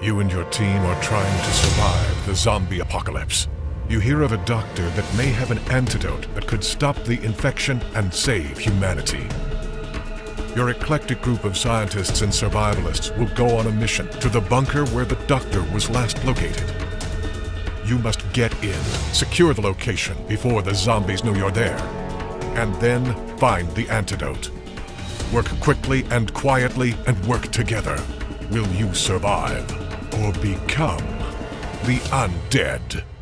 You and your team are trying to survive the zombie apocalypse. You hear of a doctor that may have an antidote that could stop the infection and save humanity. Your eclectic group of scientists and survivalists will go on a mission to the bunker where the doctor was last located. You must get in, secure the location before the zombies know you're there, and then find the antidote. Work quickly and quietly and work together. Will you survive or become the undead?